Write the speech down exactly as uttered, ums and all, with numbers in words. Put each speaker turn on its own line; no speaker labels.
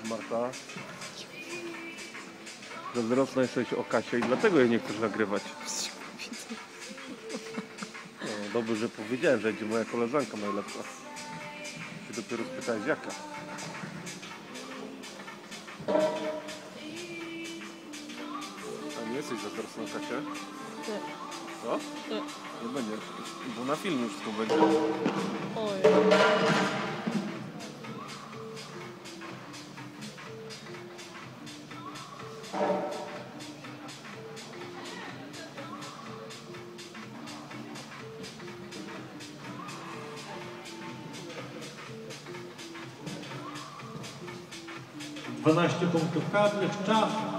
Marta. Zazdrosna jesteś o Kasię i dlatego jej nie chcesz nagrywać. No, dobrze, że powiedziałem, że będzie moja koleżanka najlepsza. Ty dopiero spytałeś jaka. A nie jesteś zazdrosna o Kasię?
Nie.
Co?
Nie.
Nie będzie. Bo na filmie wszystko będzie.
Oj.
dwanaście punktów karnych, czas